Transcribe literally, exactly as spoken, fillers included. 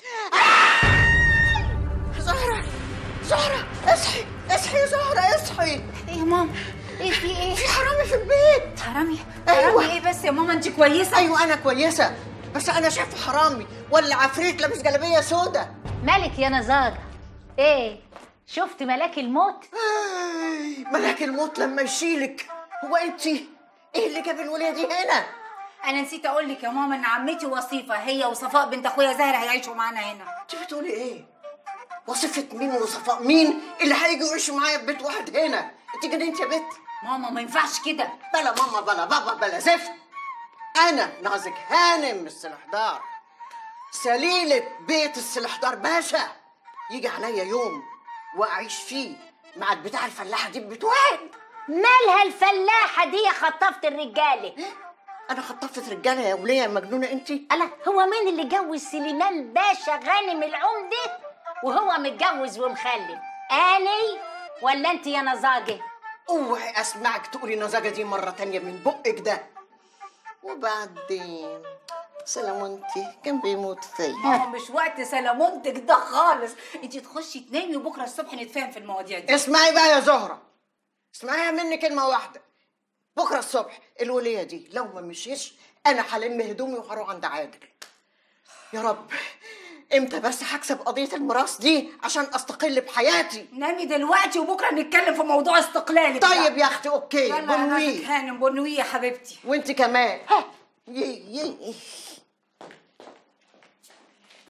زهرة زهرة اصحي اصحي يا زهرة اصحي. ايه يا ماما؟ ايه في ايه؟ في حرامي في البيت. حرامي؟ أيوة. حرامي ايه بس يا ماما؟ انت كويسة؟ ايوه انا كويسة، بس انا شايفة حرامي ولا عفريت لابس جلابية سودا. مالك يا نزاجة؟ ايه؟ شفت ملاك الموت؟ آي، ملاك الموت لما يشيلك. هو انت ايه اللي جاب الولية دي هنا؟ انا نسيت اقول لك يا ماما ان عمتي وصيفة هي وصفاء بنت اخويا زاهر هيعيشوا معانا هنا. انت بتقولي ايه؟ وصفة مين وصفاء مين اللي هيجوا يعيشوا معايا في بيت واحد هنا؟ انت جننت يا بت؟ ماما ما ينفعش كده. بلا ماما بلا بابا بلا زفت. انا نازك هانم من السلحدار، سليلة بيت السلحدار باشا. يجي عليا يوم واعيش فيه مع بتاع الفلاحة دي ببيت واحد. مالها الفلاحة دي يا خطافة الرجالة؟ انا خطفت رجالة يا ولية يا مجنونة انت؟ ألا هو مين اللي جوز سليمان باشا غانم العمدة وهو متجوز ومخلف؟ أني ولا أنت يا نزاجة؟ اوعي اسمعك تقولي نزاجة دي مرة تانية من بقك ده. وبعدين سلامونتي كان بيموت فيا. ماما مش وقت سلامونتك ده خالص، انت تخشي تنامي وبكره الصبح نتفاهم في المواضيع دي. اسمعي بقى يا زهرة، اسمعيها مني كلمة واحدة. بكرة الصبح الولية دي لو ما مشيش أنا هلم هدومي وهروح عند عادل. يا رب امتى بس هكسب قضية الميراث دي عشان استقل بحياتي. نامي دلوقتي وبكره نتكلم في موضوع استقلالك. طيب يا اختي اوكي. يلا يا هانم بونوي يا حبيبتي. وانت كمان. ها يي يي